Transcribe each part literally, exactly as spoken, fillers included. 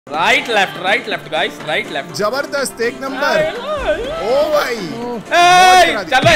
Right left right left guys right left जबरदस्त एक number. ओ भाई चले।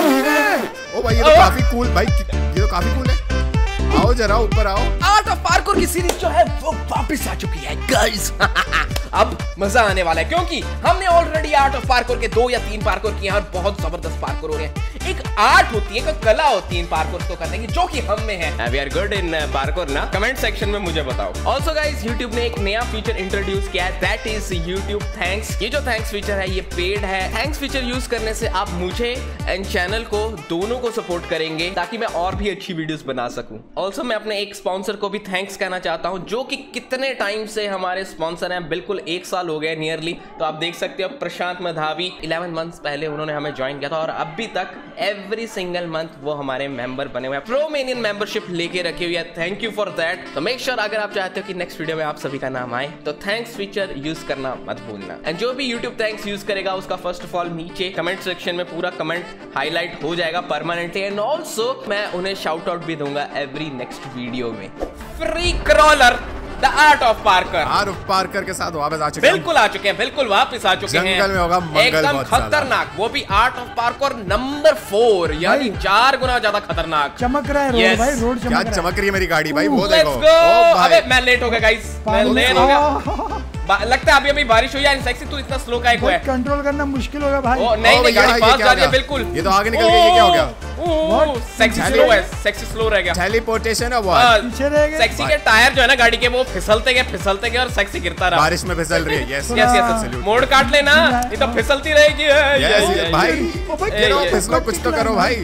ओ भाई ये तो काफी कूल भाई, ये तो काफी कूल है। आओ जरा ऊपर आओ। आर्ट ऑफ पार्कोर की सीरीज जो है वो वापस आ चुकी है गाइस। अब मजा आने वाला है क्योंकि हमने ऑलरेडी आर्ट ऑफ पार्कोर के दो या तीन पार्कोर किए हैं और बहुत जबरदस्त पार्कोर हो रहे हैं। एक आर्ट होती है, एक कला होती है इन पार्कोर को करने की, जो कि हम में है। We are good in parkour ना? कमेंट सेक्शन में मुझे बताओ। ऑल्सो गाइस यूट्यूब ने एक नया फीचर इंट्रोड्यूस किया है, दैट इज यूट्यूब थैंक्स। ये जो थैंक्स फीचर है ये पेड है। थैंक्स फीचर यूज करने से आप मुझे एंड चैनल को दोनों को सपोर्ट करेंगे ताकि मैं और भी अच्छी वीडियोस बना सकूं। ऑल्सो मैं अपने एक स्पॉन्सर को भी थैंक्स कहना चाहता हूं, जो कि कितने टाइम से हमारे स्पॉन्सर हैं, बिल्कुल एक साल हो गया नियरली। तो आप देख सकते हो प्रशांत मधावी, इलेवन मंथ्स पहले उन्होंने हमें ज्वाइन किया था और अभी तक एवरी सिंगल मंथ वो हमारे मेंबर बने हुए हैं, प्रोमेनियन मेंबरशिप लेके रखे हुए हैं। Thank you for that. तो मेक श्योर अगर आप चाहते हो कि नेक्स्ट वीडियो में आप सभी का नाम आए तो थैंक्स फीचर यूज करना मत भूलना। एंड जो भी यूट्यूब थैंक्स यूज करेगा उसका फर्स्ट ऑफ ऑल नीचे कमेंट सेक्शन में पूरा कमेंट हाईलाइट हो जाएगा परमानेंटली। एंड ऑल्सो मैं उन्हें शाउट आउट भी दूंगा एवरी नेक्स्ट वीडियो में। Free crawler the art of parkour, art of parkour के साथ वापस आ चुके हैं। बिल्कुल आ चुके हैं, बिल्कुल वापस आ चुके हैं। जंगल में होगा मंगल, एकदम खतरनाक, वो भी art of parkour number four, यानी चार गुना ज्यादा खतरनाक। चमक रहा है रोड yes. भाई, रोड चमक क्या रहा चमक रही है मेरी गाड़ी भाई, वो देखो। अबे मैं लेट हो गया गाइस, मैं लेट हो गया। लगता है अभी अभी बारिश हुई है। सेक्सी तू इतना स्लो काहे को है? कंट्रोल करना मुश्किल होगा भाई। ओ नहीं नहीं, गाड़ी पास जा रही है बिल्कुल। ये तो आगे निकल गई, ये क्या हो गया? सेक्सी स्लो है, सेक्सी स्लो रह गया। टेलीपोर्टेशन है व्हाट? पीछे रह गए। सेक्सी के टायर जो है ना गाड़ी के वो फिसलते गए फिसलते गए और सेक्सी गिरता रहा। बारिश में फिसल रही है। यस यस यस, मोड़ काट लेना, ये तो फिसलती रहेगी। यस भाई, गिरो फिसलो, कुछ तो करो भाई।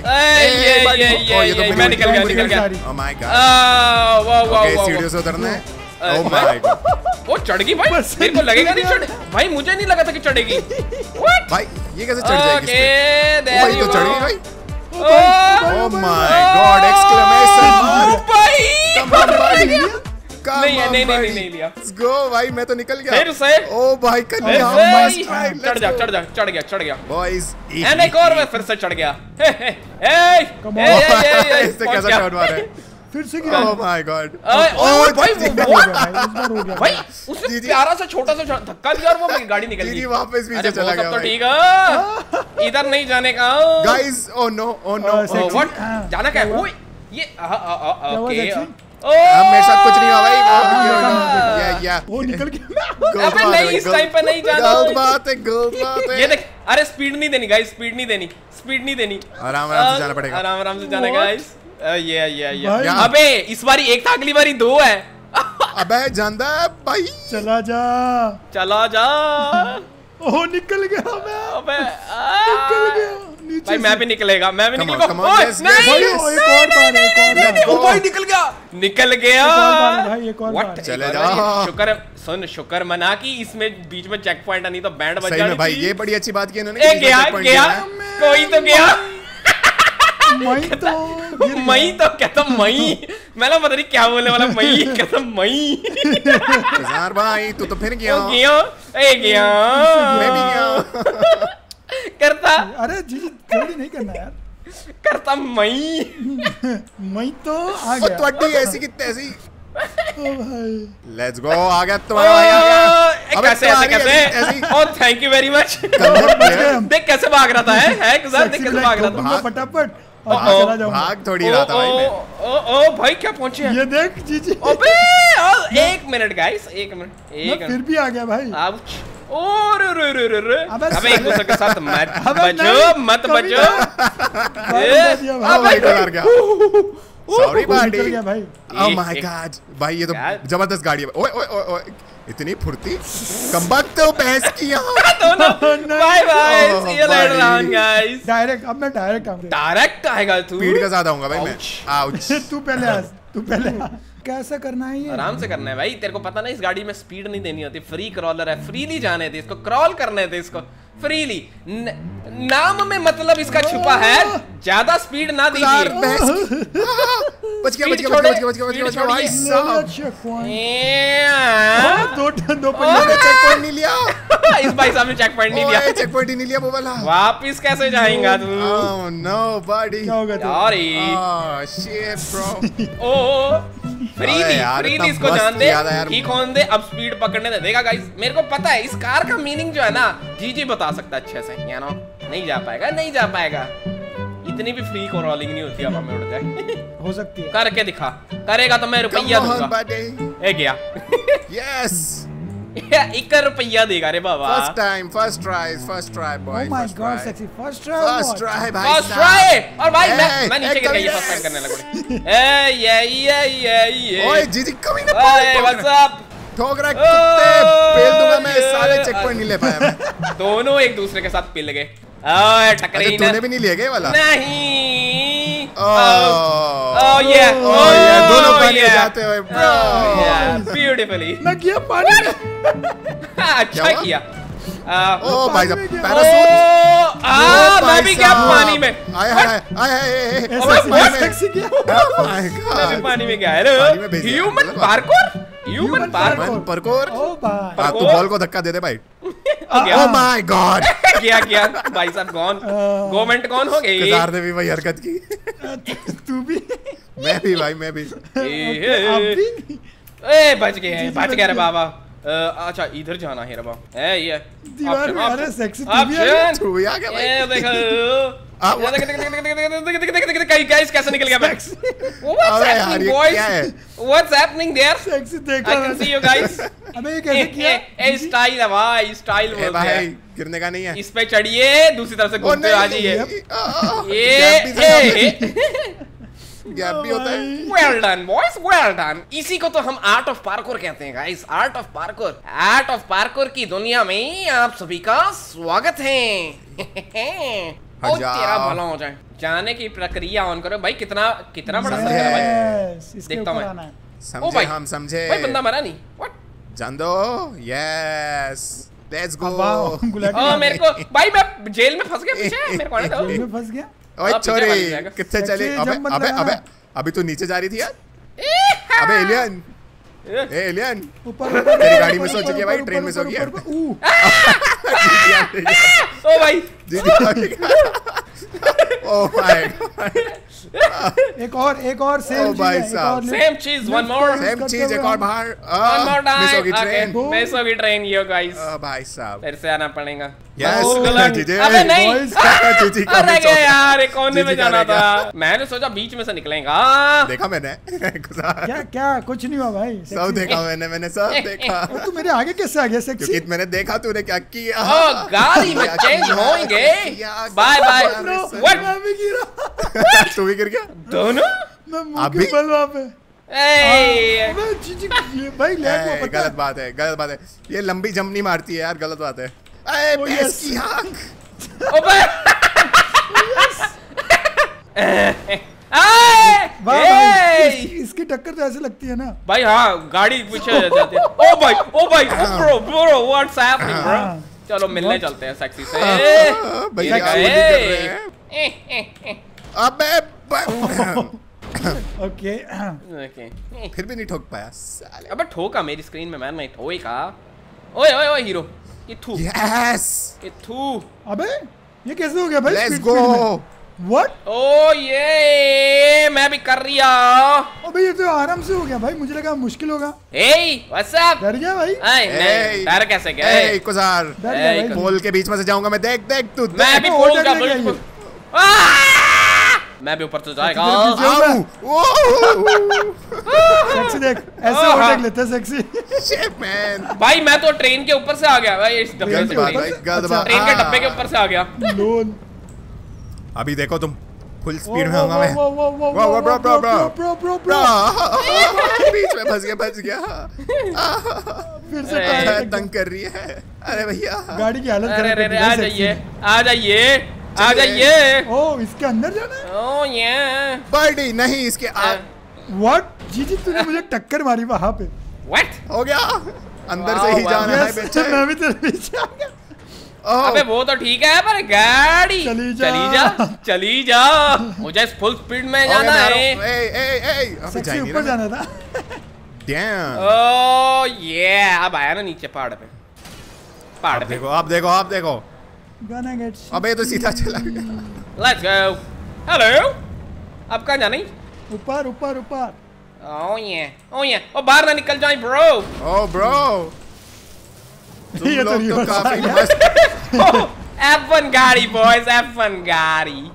ये मैं निकल गया निकल गया। ओह माय गॉड, वाह वाह वाह, सीढ़ियों से उतरना है। ओह माय गॉड, वो चढ़ गई भाई। मेरे को लगेगा नहीं चढ़ भाई, मुझे नहीं लगा था कि चढ़ेगी। व्हाट भाई, ये कैसे चढ़ जाएगी इस पे? भाई तो चढ़ गई भाई। Oh my god, exclamation mark भाई। नहीं नहीं नहीं नहीं लिया। लेट्स गो भाई, मैं तो निकल गया फिर से। ओ भाई कन्या, चढ़ जा चढ़ जा चढ़ गया चढ़ गया बॉयज। एंड एक और मैं फिर से चढ़ गया। ए ए ए इससे कैसा शॉट मारा है? फिर से गिरा। ओह माय गॉड, ओह भाई भाई उसने प्यारा सा छोटा सा धक्का दिया और वो गाड़ी निकल गई। वापस पीछे चला गया। तो ठीक है, इधर नहीं जाने का guys. Oh no oh no, what जाना क्या है? वो ये ओके, अब मेरे साथ कुछ नहीं हुआ भाई। वो या या वो निकल गया। अबे नहीं, इस टाइम पे नहीं जाना। गलत बात है, गलत बात है। ये देख, अरे स्पीड नहीं देनी गाइस, स्पीड नहीं देनी, स्पीड नहीं देनी। आराम आराम से जाना पड़ेगा, आराम आराम से जाना गाइस। ये ये ये अबे इस बारी एक था, अगली बारी दो है। अबे जानदा भाई, चला जा चला जा। ओह निकल गया मैं। अबे निकल गया नीचे भाई, मैं भी निकलेगा, मैं भी निकलूंगा। ओए नहीं, एक और बार, एक और ओ भाई निकल गया निकल गया भाई, एक और बार। चले जा। शुक्र सुन, शुक्र मना कि इसमें बीच में चेक पॉइंट नहीं तो बैंड बज सही में भाई, ये बड़ी अच्छी बात की इन्होंने। ए गया गया, कोई तो गया। मई तो मई तो कहता मई, मैं ना पता नहीं क्या बोलने वाला। मई कहता मई। यार भाई तू तो फिर गया। गया ए गया, मैं भी गया करता। अरे जी जल्दी नहीं करना यार, करता मई। मई तो आ गया। त्वड्डी ऐसी की तैसी। ओ भाई लेट्स गो, आ गया तुम्हारा भाई, आ गया। अबे कैसे ऐसे कैसे? Oh thank you very much. देख कैसे भाग रहा था, है है गुजार, देख कैसे भाग रहा था फटाफट। भाग थोड़ी रहा था भाई मैं। ओ ओ भाई क्या पहुंचे हैं? ये देख जी जी। अबे एक मिनट गाइस, एक मिनट एक फिर भी आ गया भाई। आउच। ओ रे रे रे रे। अबे एक दूसरे के साथ मत बचो, मत बचो। अबे डर गया। सॉरी निकल गया भाई। ओह माय गॉड भाई, ये तो जबरदस्त गाड़ी है। ओए ओए ओए, इतनी फुर्ती कमबख्त तो भैंस की यहाँ। Bye bye, see you later on guys. Direct अब मैं डायरेक्ट आऊंगा। डायरेक्ट आएगा तू? स्पीड के साथ आऊंगा भाई मैं। आउच। तू पहले आ, तू पहले आ। कैसे करना है ये? आराम से करना है भाई, तेरे को पता ना इस गाड़ी में स्पीड नहीं देनी होती। फ्री क्रॉलर है, फ्रीली जाने दे इसको, क्रॉल करने दे इसको फ्रीली। नाम में मतलब इसका छुपा है, ज्यादा स्पीड ना दीजिए। बच गया बच गया बच गया बच गया बच गया बच गया भाई साहब। दो दो मैंने चेक पॉइंट नहीं लिया। इस भाई साहब ने चेक पॉइंट नहीं लिया। चेक पॉइंट ही नहीं लिया वो वाला। वापस कैसे जाएगा तू? Oh no body. क्या होगा? सॉरी। Oh shit bro. ओ फ्री अरे दी यार, फ्री इतना दी इसको मस्त जान दे याद है यार। की कौन दे अब स्पीड पकड़ने दे देगा गाइस। मेरे को पता है इस कार का मीनिंग जो है ना जीजी बता सकता है अच्छे से, या नो नहीं जा पाएगा नहीं जा पाएगा। इतनी भी फ्री को रोलिंग नहीं होती अब हमें उड़ जाए। हो सकती है। करके दिखा, करेगा तो मैं रुपया दूंगा। ए गया यस एक रुपया देगा रे बाबा। First time first try first try oh boy my god sexy first try. First try भाई फर्स्ट ट्राई। और भाई मैं ए, मैं नीचे ए, गिर गया ये कमीने। फर्स्ट टाइम करने लगा। ए ये ये ये ये ओए जीजी कमीने ओए व्हाट्स अप। ठोक रहा है कुत्ते, पेल दूंगा मैं। साले चेक पॉइंट नहीं ले पाया मैं। दोनों एक दूसरे के साथ पिल गए। ओए टकरे ही अच्छा ना। तूने भी नहीं लिया क्या ये वाला? नहीं। ओह ओह ये ओह ये दोनों पानी में जाते हुए ब्रो। ब्यूटीफुली। मैं गया पानी में। अच्छा क्या हुआ? किया। ओ भाई साहब में गया। पैराशूट। आ मैं भी गया पानी में। आए हाय आए हाय ऐसा सेक्सी किया। माय मैं भी गॉड पानी में गया पानी में है। भेज दिया। ह्यूमन गलत पार्कोर ह्यूमन पार्कोर मन परकोर। ओ भाई हां तू बॉल को धक्का दे दे भाई। गया ओ माय गॉड किया किया भाई साहब कौन गवर्नमेंट कौन हो गई। केदार ने भी वही हरकत की। तू भी मैं भी भाई मैं भी। आप भी ए बच गए बच गया रे बाबा। अच्छा इधर जाना है रे बाबा। ए ये दीवार में अरे सेक्सी तू भी है। ऑप्शन तू भी आ गया भाई। ए देखो आ, ये देख देख देख देख देख देख देख देख देख देख गाइस कैसे निकल गया मैं। What's अबे यार, happening ये boys? क्या है? What's happening there? सेक्सी देखा I can see you guys. अबे ये कैसे किया? ए स्टाइल है भाई स्टाइल ए बोलते भाई हैं। गिरने का नहीं है। इस पे चढ़िए दूसरी तरफ से ओ घूमते आ जाइए। ये गैप भी होता है। Well done boys well done. इसी को तो हम आर्ट ऑफ पार्कोर कहते हैं guys. Art of parkour art of parkour की दुनिया में आप सभी का स्वागत है। ओ जा। तेरा भला हो जाए। जाने की प्रक्रिया ऑन करो भाई। कितना कितना बड़ा सर्कल है भाई। Yes, इसके देखता हूं ऊपर मैं। आना है। ओ समझे भाई हम समझे। भाई बंदा मरा नहीं। व्हाट जान दो। Yes let's go. वाह गुलाटी ओ आ मेरे गई। को भाई मैं जेल में फंस गया पीछे। मेरे को आने दो। जेल में फंस गया। ओए अब पीछे छोरी वाली जाएगा। कितने चली? Sexy अबे jump मत अबे लगाना। अबे अभी तो नीचे जा रही थी यार। अबे एलियन ए एलियन ऊपर तेरी गाड़ी में सो चुकी है भाई, ट्रेन में सो गई है। ओ भाई ओ माय गॉड। एक और एक और सेम ओ चीज भाई है, एक साहब। और ले- सेम चीज वन मोर सेम चीज एक और बाहर। वन मोर मिस होगी टाइम। ट्रेन। ओके मिस होगी ट्रेन यो गाइस। ओ भाई साहब। फिर से आना पड़ेगा। यस गलत। जीजे। अबे नहीं। boys, जीजी का अरे मिस गया हो गया। यार एक कोने में जीजी का जाना रह था। गया। मैंने सोचा बीच में से निकलेगा। देखा मैंने गुजार। क्या क्या कुछ नहीं हुआ भाई। सब sexy। देखा मैंने मैंने सब देखा। और तू मेरे आगे कैसे आ गया सेक्सी? क्योंकि मैंने देखा तूने क्या किया। ओ गाड़ी में चेंज होंगे। Bye bye. व्हाट मैं भी गिरा। तू भी गिर गया। दोनों मैं मुंह अभी- के बल वहाँ पे। ए अबे जीजी ये भाई लैग हुआ ए, पता गलत है? बात है गलत बात है। ये लंबी जंप नहीं मारती है यार, गलत बात है। अरे Oh, भैंस yes. की आंख। ओबे वाह भाई, इस- इसकी टक्कर तो ऐसे लगती है ना। भाई हाँ गाड़ी पीछे जाती है। ओ भाई ओ भाई ओ bro bro what's happening bro. हाँ। चलो मिलने चलते हैं सेक्सी से। भैया ये वो नहीं गए। कर रहे हैं। अबे ब- ओके ओके फिर भी नहीं ठोक पाया साले। अबे ठोका मेरी स्क्रीन में मैंने ठोका। ओए ओए ओए हीरो ये थू यस ये थू। अबे ये कैसे हो गया भाई? Let's speed- go. speed में? What? ओ ये मैं भी कर रिया। अबे ये तो आराम से हो गया भाई, मुझे लगा मुश्किल होगा। ए व्हाट्स अप। डर गया भाई। आई नहीं डर कैसे गए। ए कुजार डर गया ए, भाई। पोल के बीच में से जाऊंगा मैं। देख देख तू मैं देख। भी वो पोल डर का गया बिल्कुल। ये। आह! मैं भी ऊपर से जाएगा। तेरे पीछे- आऊ ओ सेक्सी देख ऐसे ओह, हाँ। ओवरटेक लेते हैं सेक्सी। Shit man. भाई मैं तो ट्रेन के ऊपर से आ गया भाई इस डब्बे गलत से। बात ऊपर भाई से- गलत अच्छा, बात। ट्रेन के हाँ। डब्बे के ऊपर से आ गया। लोल अभी देखो तुम फुल वो स्पीड में वो होगा मैं। वो वो वो वो वो bro bro bro bro bro bro bro बीच में फंस गया फंस गया। फिर से अरे, टायर तंग कर रही है। अरे भैया गाड़ी की हालत अरे खराब अरे कर दी अरे, आ है जाइए सेक्सी। आ जाइए आ चलिए। जाइए। ओ इसके अंदर जाना है? ओ ये बर्डी नहीं इसके आ, व्हाट जीजी तूने मुझे टक्कर मारी वहां पे। व्हाट। हो गया अंदर से वाह, ही वाह, जाना है Yes, बेटे। मैं भी तेरे पीछे आ गया। ओह, अबे वो तो ठीक है पर गाड़ी चली जा। चली जा चली जा। मुझे फुल स्पीड में हो गया, जाना मैं आ रहा है। हूँ। ए ए ए अबे सेक्सी जाएंगे ऊपर ना। जाना था। Damn। ओ ये अब आया ना नीचे पहाड़ पे। पहाड़ आप पे देखो आप देखो आप देखो। Gonna get shit. अबे ये तो सीधा चला गया। Let's go. हेलो अब कहाँ जाना है? ऊपर ऊपर ऊपर। ओ ये ओ ये ओ बाहर ना निकल जाए ब्रो। ओ ब्रो तुम ये तो लोग तो reverse काफी आ मस्त। एफ वन गाड़ी बॉयज, एफ वन गाड़ी।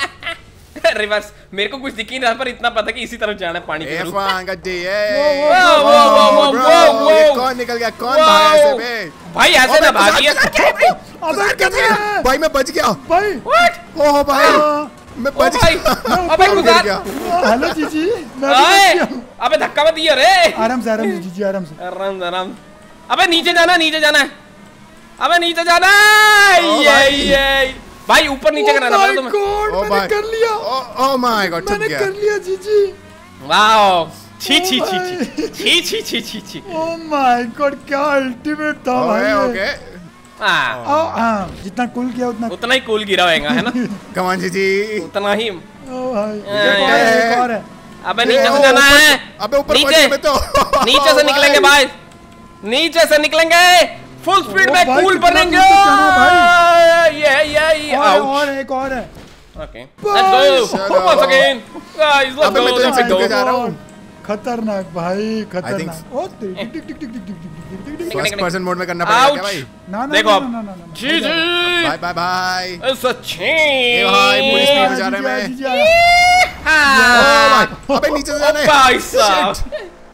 रिवर्स मेरे को कुछ दिख नहीं रहा पर इतना पता कि इसी तरफ जाना है पानी के एफ थ्रू। वन गड्डी वो वो वो वो वो ये कौन निकल गया? कौन भागा ऐसे बे? भाई ऐसे ना भागिए। अबे क्या भाई मैं बच गया भाई? व्हाट ओह भाई मैं ओ बच भाई गया। अबे गिर गुजार गया। हेलो जीजी, मैं भी ओए बच गया हूँ। अबे धक्का मत दियो रे। आराम से आराम से जीजी, आराम से। आराम आराम। अबे नीचे जाना, नीचे जाना है। अबे नीचे जाना है। ओ ये भाई। ये भाई ऊपर नीचे करना Oh था my तुम्हें। God, ओ मैंने भाई कर लिया, ओह माय गॉड, ठुक मैंने गया। कर लिया जीजी। वाओ छी छी ओ छी भाई। छी छी छी छी छी। ओह माय गॉड, क्या अल्टीमेट था भाई ओके ये। ओके हाँ आओ, हाँ, जितना कूल किया उतना। उतना ही कूल गिरा होएगा है ना। कम ऑन जी जी। उतना ही। ओ भाई, ए, एक और है, एक और है। अबे नीचे ओ, से जाना ऊपर- है। अबे ऊपर नीचे पहुंचे में तो नीचे से निकलेंगे भाई, नीचे से निकलेंगे फुल स्पीड ओ में भाई, कूल कितना बनेंगे। दूर तक जाना है ये ये और आउच। और एक और है। ओके लेट्स गो चलो। once again guys let's अबे go मैं तो let's यहाँ go पे जा रहा हूँ। खतरनाक भाई, खतरनाक। think- ओ tick tick tick tick tick tick tick tick tick tick. First person mode में करना पड़ेगा क्या भाई? ना ना देखो ना अब। ना ना ना। जी जी बाय बाय बाय। सच्ची ए भाई, पुलिस स्पीड में जा रहे हैं मैं। जीजी, जीजी, हाँ अबे नीचे से ओ जाना है। भाई साहब।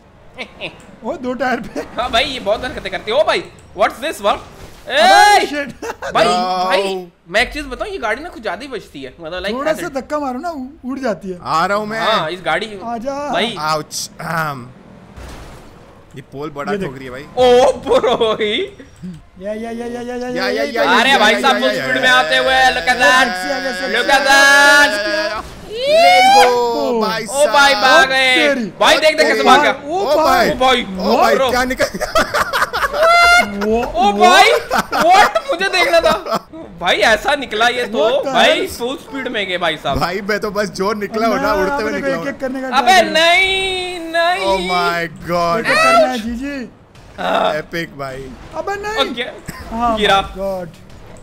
ओ दो टायर पे। हाँ भाई ये बहुत हरकतें करती है। ओ भाई व्हाट्स दिस वर्क अबे, ए shit। भाई No. भाई मैं एक चीज बताऊं, ये गाड़ी ना कुछ ज्यादा ही बचती है मतलब लाइक थोड़ा सा धक्का मारो ना, उ- उड़ जाती है। आ रहा हूँ मैं। हाँ इस गाड़ी आजा। भाई आउच। आम। ये पोल बड़ा ये देख। ठोक रही है भाई। ओ ब्रो ही या या या या या या या, या, या, अरे या, भाई या, साहब या, फुल या, स्पीड या, में आते हुए या, look at या, that या, या, या, look या, at that Let's go भाई ओ भाई साहब। भाग गए तेरी। भाई देख देख कैसे भाग गया ओ ओ भाई ओ भाई ओ भाई bro। क्या निकल वो ओ भाई व्हाट मुझे देखना था भाई ऐसा निकला ये तो What the भाई hell? फुल स्पीड में गए भाई साहब। भाई मैं तो बस जो निकला हो ना उड़ते हुए निकला एक एक करने का अबे try करो। नहीं नहीं ओ माय गॉड एक एक करना है जीजी। एपिक भाई। अबे नहीं। ओके हाँ, गिरा। my God।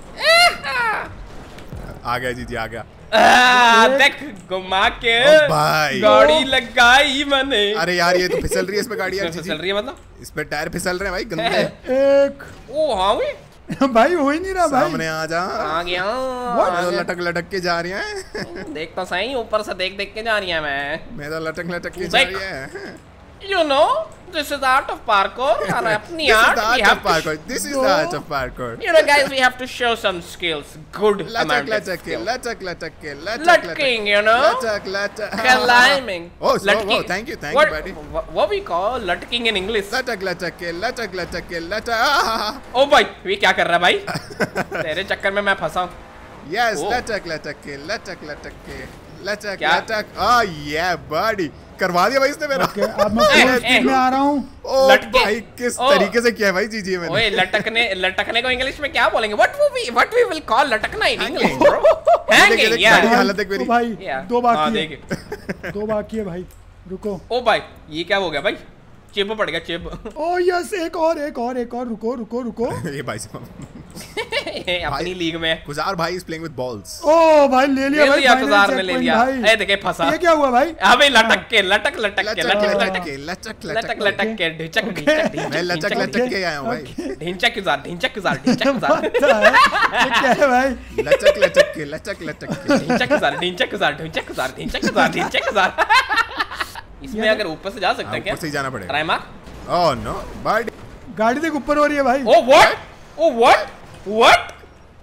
आ गया जी जी आ गया। आ, देख घुमा के ओ भाई। गाड़ी लगाई मैंने। अरे यार ये तो फिसल रही है इसमें गाड़ी यार कैसे जी चल जी। रही है मतलब? इस पे टायर फिसल रहे हैं भाई गंदे। एक ओ हाँ वे भाई हो ही नहीं रहा भाई। सामने आ जा। आ गया मैं तो लटक लटक के जा रही है। देख तो सही ऊपर से देख देख के जा रही है मैं। मैं तो लटक लटक के जा देख। रही है। You know, this is the art of parkour. और अपनी This is art the we art have of parkour. This is the art of parkour. to, you know, guys, we have to show some skills. Good लटक amount of लटक के skill. लटक लटक के लटक Lutking, you know. लटक लटक Climbing. Oh, so, Lutking. oh, thank you, thank what, you, buddy. What, what we call lutking in English. लटक लटक के लटक लटक के लटक। ओ भाई, ये क्या कर रहा है भाई? तेरे चक्कर में मैं फंसा हूँ। Yes Oh. लटक लटक के लटक लटक के लटक क्या? लटक। आ ये बड़ी करवा दिया भाई इसने मेरा। ओके, अब मैं ए, फुल ए, स्पीड में आ रहा हूँ। ओ लटके। भाई किस ओ। तरीके से किया है भाई जी जी मैंने। ओए लटकने लटकने को इंग्लिश में क्या बोलेंगे? What will we what we will call लटकना in English, Hanging. bro? देख, Hanging, देख, yeah. गाड़ी की हालत देख तो मेरी। भाई Yeah. दो हाँ, बाकी देख। है, दो बाकी है भाई, रुको। ओ भाई, ये क्या हो गया भाई? चिप पड़ गया चिप। ओ यस, एक और एक और एक और, रुको रुको रुको। ये भाई साहब अपनी लीग में। गुजार भाई इज प्लेइंग विद बॉल्स। ओ भाई ले लिया ले भाई, लिया final गुजार ने ले checkpoint लिया। भाई। ए देखे फंसा। ये क्या हुआ भाई? अबे लटक के लटक लटक के लटक लटक लटक लटक के लटक लटक लटक लटक के ढिचक ढिचक मैं लटक ढिचक लटक के आया हूँ भाई। ढिंचक गुजार ढिंचक गुजार ढिंचक गुजार पता है, ये क्या है भाई? लचक लचक के लचक लचक के। ढिंचक गुजार ढिंचक गुजार ढिंचक गुजार ढिंचक गुजार ढिंचक गुजार। इसमें अगर ऊपर से जा सकते हाँ, हैं क्या? ऊपर से ही जाना पड़ेगा। ट्राई मार। ओह नो बट गाड़ी देख ऊपर हो रही है भाई। ओ व्हाट? ओ व्हाट? व्हाट?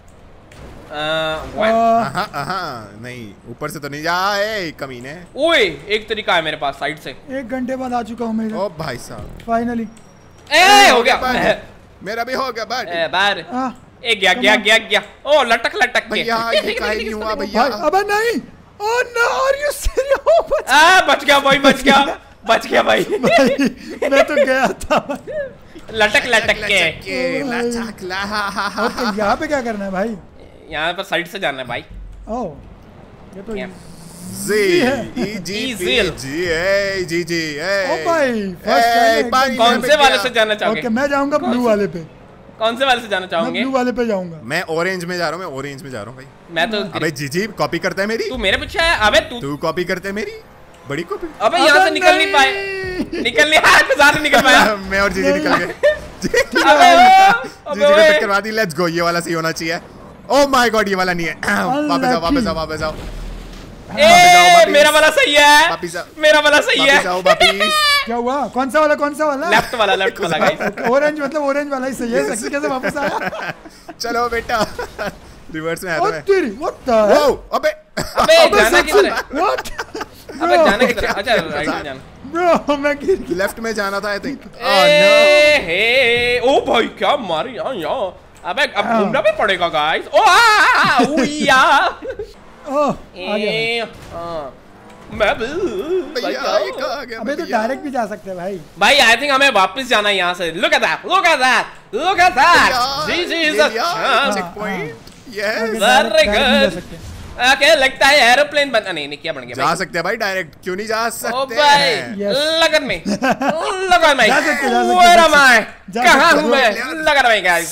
व्हाट? आ, हाँ हाँ नहीं ऊपर से तो नहीं जाए कमीने। ओए एक तरीका है मेरे पास साइड से। एक घंटे बाद आ चुका हूँ मैं ओ भाई साहब फाइनली। ए हो गया। बट मेरा भी हो गया बट ए बार आ, ए गया गया गया गया। ओ लटक लटक के। भैया ये काहे नहीं हुआ भैया। भाई अबे नहीं। Oh no, are you serious? आ बच गया भाई बच गया बच गया भाई। भाई मैं तो गया था। लटक लटक के। लचक ला हा हा हा और तो यहाँ पे क्या करना है भाई? यहाँ पर साइड से जाना है भाई। ओ ये तो Yeah. जी ई जी पी Easy. जी ए जी जी ए ओ भाई ए, फर्स्ट पानी कौन में से वाले गया। से जाना चाहोगे? ओके, मैं जाऊंगा कौन ब्लू से? वाले पे। कौन से वाले से जाना मैं चाहोगे? ब्लू वाले पे जाऊंगा। मैं ऑरेंज में जा रहा हूँ मैं ऑरेंज में जा रहा हूँ भाई। मैं तो अबे जी जी कॉपी करता है मेरी। तू मेरे पीछे है। अबे तू तू कॉपी करते है मेरी। बड़ी को भी। अबे यहाँ से निकल नहीं पाए, निकल नहीं पाया, गुजार नहीं निकल पाया। मैं और जीजी निकल गए। अबे जीजी को टक्कर करवा दी। लेट्स गो, ये वाला सही होना चाहिए। ओह माय गॉड, ये वाला नहीं है। वापस आओ, वापस आओ, वापस आओ। ए, मेरा वाला सही है, वापस आओ, मेरा वाला सही है। वापस आओ, वापस। क्या हुआ? कौन सा वाला? कौन सा वाला? लेफ्ट वाला, लेफ्ट वाला गाइस। ऑरेंज मतलब ऑरेंज वाला ही सही है। सेक्सी कैसे वापस आया? चलो बेटा, रिवर्स में आया ओ तो मैं। तेरी, what the hell? वो अबे अबे जाना किधर है? What? अबे जाना किधर है? अच्छा राइट में जाना। Bro, मैं गिर गया। लेफ्ट में जाना था आई थिंक। ए हे, ओ भाई क्या मारी यार यार। अबे अब घूमना भी पड़ेगा गाइस। ओ आ उया। ओह, आ गया। ए हां मैं भी भैया ये कहाँ गया? अबे तो भैया। डायरेक्ट भी जा सकते हैं भाई। भाई आई थिंक हमें वापस जाना है यहाँ से। Look at that, look at that, look at that. जी जी is a checkpoint. Yes, आगे Very direct- direct नहीं जा good. सकते। ओके लगता है एरोप्लेन बन नहीं नहीं क्या बन गया जा सकते हैं भाई डायरेक्ट, क्यों नहीं जा ओ सकते भाई हैं? Yes. look at me, look at me. जा सकते, जा सकते, Where जा am I? जा कहाँ सकते, हूँ मैं? जा सकते। Look at me guys.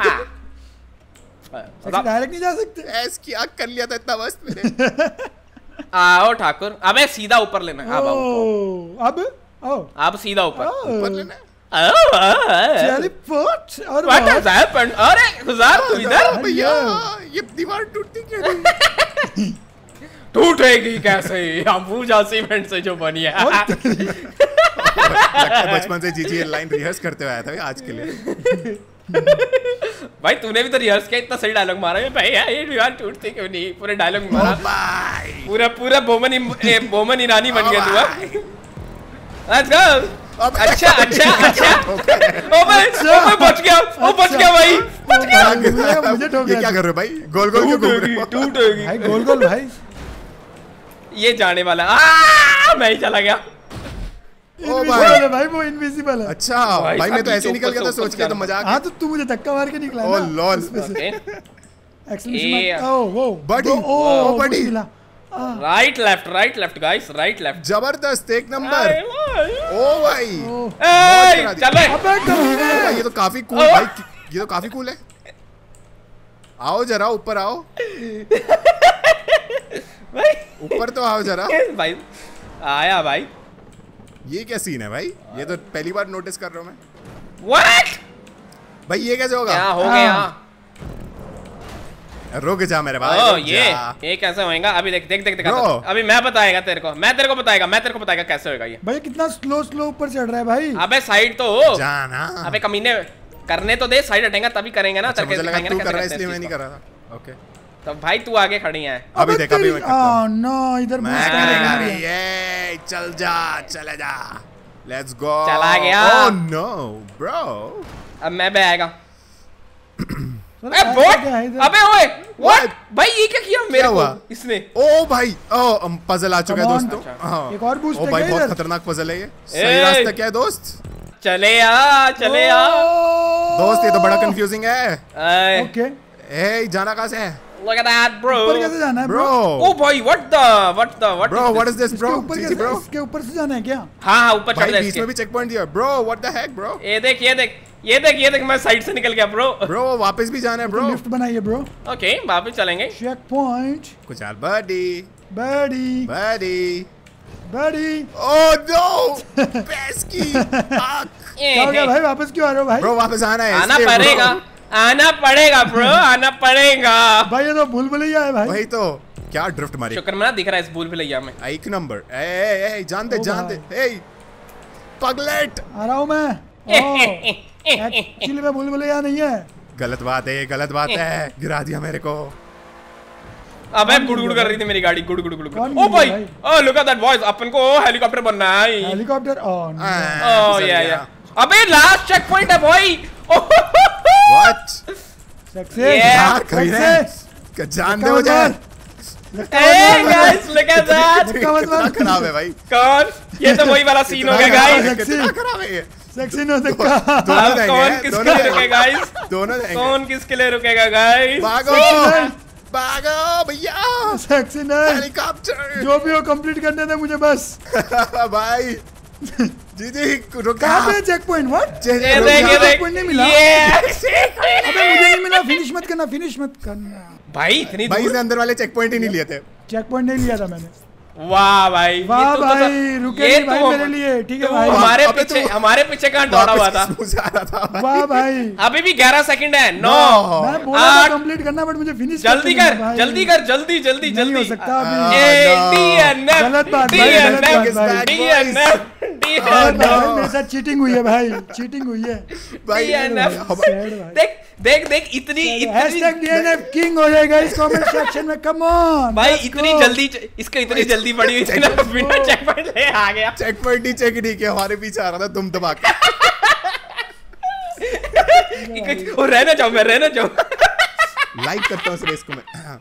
Sexy direct नहीं जा सकते। ऐस क्या कर लिया था इतना मस्त मैंने। आओ ठाकुर, अबे सीधा ऊपर लेना है। अब आओ, ओह, अब ओ अब सीधा ऊपर। ऊपर लेना है। चली फुट और What बहुत- has happened? अरे गुजार तू इधर भैया ये दीवार टूटती क्यों नहीं? टूटेगी कैसे? अंबुजा सीमेंट से जो बनी है। लगता है बचपन से जीजी ये लाइन रिहर्स करते हुए आया था आज के लिए। भाई तूने भी तो रिहर्स किया, इतना सही डायलॉग मारा है भाई। ये दीवार टूटती क्यों नहीं? पूरे डायलॉग मारा, बाय। पूरा पूरा बोमन इ- ए, बोमन ईरानी बन गया तू अब। Let's go. अच्छा अच्छा अच्छा ओ भाई ओ भाई बच गया, ओ बच गया भाई, बच गया। मुझे मुझे ठोक ये दिया क्या तू। कर रहे हो भाई? गोल गोल क्यों घूम रहे टूटेगी हो? टूटेगी। भाई गोल गोल भाई। ये जाने वाला। आ मैं ही चला गया। ओ इनविजिबल भाई। है भाई, वो इनविजिबल है। अच्छा भाई भाई मैं तो साहब, ऐसे ही निकल ऊपर गया था से सोच ऊपर के तो से मजाक। हाँ तो तू मुझे धक्का मार के निकला ओ ना। लॉल। उसमें से। ओके Exclamation ये- mark- ओह वो बड़ी, ओ ओ ओ बड़ी। मिला। Right left, right left guys, right left. जबरदस्त एक नंबर। ओ भाई ओह, ए चलो अबे कमीने। ओ भाई ये तो काफी कूल ओ। भाई, ये तो काफी कूल है। आओ जरा ऊपर आओ, भाई ऊपर तो आओ जरा। भाई आया भाई। ये क्या सीन है भाई? ये तो पहली बार नोटिस कर रहा हूँ मैं। व्हाट? भाई ये कैसे होगा? क्या हो हाँ। गया? रुक जा मेरे भाई, ओ रुक ये जा। ये कैसे होएगा? अभी देख देख देख देख Bro। अभी मैं बताएगा तेरे को, मैं तेरे को बताएगा, मैं तेरे को बताएगा कैसे होएगा ये। भाई कितना स्लो स्लो ऊपर चढ़ रहा है भाई। अबे साइड तो हो। जाना। अबे कमीने करने तो दे, साइड हटेगा तभी करेंगे ना। अच्छा, करके मुझे लगा दिखाएंगे तू ना कर कैसे रहा है करते हैं इसलिए मैं इस नहीं चीज़ कर रहा था। ओके को। तो भाई तू आगे खड़ी है। अभी देख, अभी मैं करता हूँ। ओह नो, इधर मैं boost करेगा करना भी है। ये। चल जा, चले जा। Let's go. चला गया। Oh no bro. अब मैं भी आएगा। सर, ए ऐसा व्हाट? क्या है इधर? अबे ओए व्हाट? What? भाई ये क्या किया मेरे क्या को हुआ? इसने? ओ भाई ओ पजल आ चुका है Come on। दोस्तों। अच्छा। हाँ। एक और boost ओ है भाई क्या बहुत इधर? खतरनाक पजल है ये। सही ए। रास्ता क्या है दोस्त? चले आ चले आ। दोस्त ये तो बड़ा कंफ्यूजिंग है। ए, ओके, ए जाना कहाँ से है? look at that bro. ऊपर कैसे जाना है ब्रो ब्रो? ओ भाई what the what the what? Bro what is this इसके ब्रो? ऊपर जी कैसे? ब्रो इसके ऊपर से जाना है क्या? हाँ हाँ ऊपर चढ़ भाई जा बीच में भी इसके। चेक पॉइंट दिया bro. What the heck bro? ये देख ये देख ये देख ये देख मैं साइड से निकल गया ब्रो। ब्रो वापस भी जाना है ब्रो। लिफ्ट बनाइए ब्रो। ओके वापस चलेंगे। Checkpoint. कुछ यार बडी बड़ी बडी। बड़ी। ओह नो पैस की आंख। क्या हो गया भाई? वापस क्यों आ रहे हो भाई? ब्रो वापस आना है। आना इसलिए, bro। पड़ेगा, आना पड़ेगा ब्रो, आना पड़ेगा। भाई ये तो भूल भुलैया है भाई। वही तो क्या ड्रिफ्ट मारी। शुक्र मना दिख रहा है इस भूल भुलैया में। एक नंबर। ए ए ए जान दे ओ जान दे। ए पगलेट। आ रहा हूँ मैं। एक्चुअली मैं भूल भुलैया नहीं है। गलत बात है, ये गलत बात है। गिरा दिया मेरे को। अबे गुड़गुड़ कर रही थी मेरी गाड़ी, गुड़ गुड़ गुड़ गुड़। कौन ओ भाई, भाई? ओ लुक एट दैट बॉयज, अपन को हेलीकॉप्टर बनना है। हेलीकॉप्टर। Oh no. हाँ, ओ फिसल या गया। या। अबे लास्ट चेक पॉइंट है भाई। What? सक्सेस। Yeah. यार कहीं सक्सेस। है। जान दे मुझे। Hey guys, look at that. धक्का मत कितना मार। खराब है भाई। कौन? ये तो वही वाला सीन हो गया कितना गाइस। खराब है, कितना खराब है ये। सेक्सी नो धक्का। दोनों अब देंगे, कौन दोनों किसके लिए देंगे। रुकेगा गाइस? दोनों देंगे। कौन किसके लिए रुकेगा गाइस? भागो Second भागो भैया। सेक्सी ने हेलीकॉप्टर। जो भी हो कंप्लीट करने दे मुझे बस। भाई जी जी रुक कहाँ पे चेक पॉइंट? व्हाट? जी, जी, ये रुक देख जा। ये देख। point नहीं मिला। ये अबे मुझे नहीं मिला। फिनिश मत करना, फिनिश मत करना। भाई इतनी भाई दूर। इसने अंदर वाले चेक पॉइंट ही नहीं लिए थे। चेक पॉइंट नहीं लिया था मैंने। वाह भाई, वाह तो भाई, तो, रुके ये नहीं भाई तो मेरे लिए, ठीक है भाई। हमारे अबे पीछे तो- हमारे पीछे कहाँ दौड़ा हुआ था। वाह भाई, अभी भी ग्यारह सेकंड है। नौ, मैं बोला आठ, था कंप्लीट करना बट मुझे फिनिश जल्दी कर, जल्दी कर, जल्दी जल्दी नहीं हो जल्दी। सकता Ah, अभी। ए, no. D N F, गलत बात D भाई, N गलत F, बात भाई। D N F, D Oh, N no. F, मेरे साथ चीटिंग हुई है भाई, चीटिंग हुई है। भाई D N F। हम- Sad भाई। देख देख देख इतनी हैशटैग इतनी डीएनएफ किंग हो जाएगा इस कमेंट सेक्शन में, कम ऑन भाई इतनी जल्दी इसको इतनी जल्दी पड़ी हुई थी ना, बिना चेक पॉइंट ले आ गया। चेक पॉइंट ही चेक नहीं किया, हमारे पीछे आ रहा था तुम दबा के। और रहना चाहूँ मैं रहना चाहूँ लाइक करता हूँ इस रेस को मैं।